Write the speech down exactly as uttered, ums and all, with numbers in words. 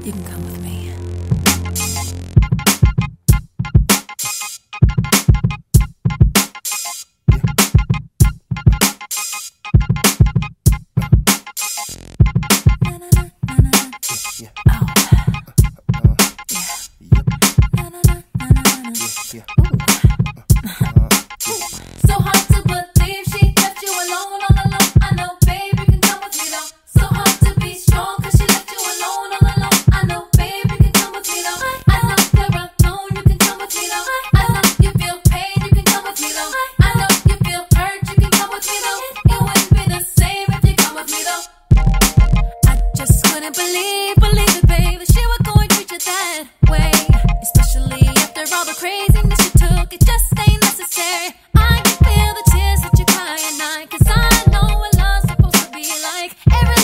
You can come with me. So hard to believe she left you alone all alone. I know, baby, you can come with me though. So hard to be strong, cause she left you alone all alone. I know, baby, you can come with me though. I know you're alone, you can come with me though. I know you feel pain, you can come with me though. I know you feel hurt, you can come with me though. It wouldn't be the same if you come with me though. I just couldn't believe, believe it, babe, that she was going to treat you that way. Especially after all the craziness you took, it just ain't necessary. I can feel the tears that you cry at night, cause I know what love's supposed to be like. Every